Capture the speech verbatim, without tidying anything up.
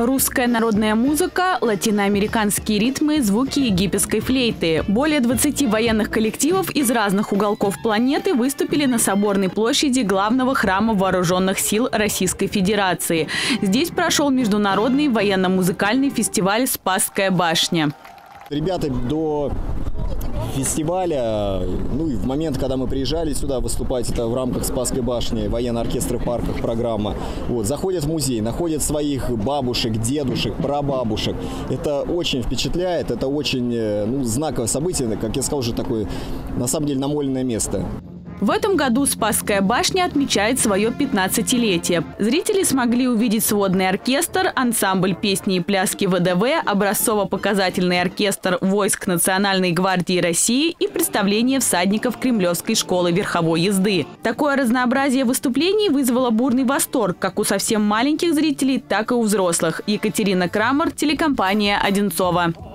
Русская народная музыка, латиноамериканские ритмы, звуки египетской флейты. Более двадцати военных коллективов из разных уголков планеты выступили на Соборной площади главного храма Вооруженных сил Российской Федерации. Здесь прошел международный военно-музыкальный фестиваль «Спасская башня». Ребята до фестиваля, ну и в момент, когда мы приезжали сюда выступать, это в рамках Спасской башни, военный оркестр в парках программа, вот, заходят в музей, находят своих бабушек, дедушек, прабабушек. Это очень впечатляет, это очень, ну, знаковое событие, как я сказал, уже такое, на самом деле, намоленное место. В этом году Спасская башня отмечает свое пятнадцатилетие. Зрители смогли увидеть сводный оркестр, ансамбль песни и пляски ВДВ, образцово-показательный оркестр войск Национальной гвардии России и представление всадников Кремлевской школы верховой езды. Такое разнообразие выступлений вызвало бурный восторг как у совсем маленьких зрителей, так и у взрослых. Екатерина Крамер, телекомпания «Одинцово».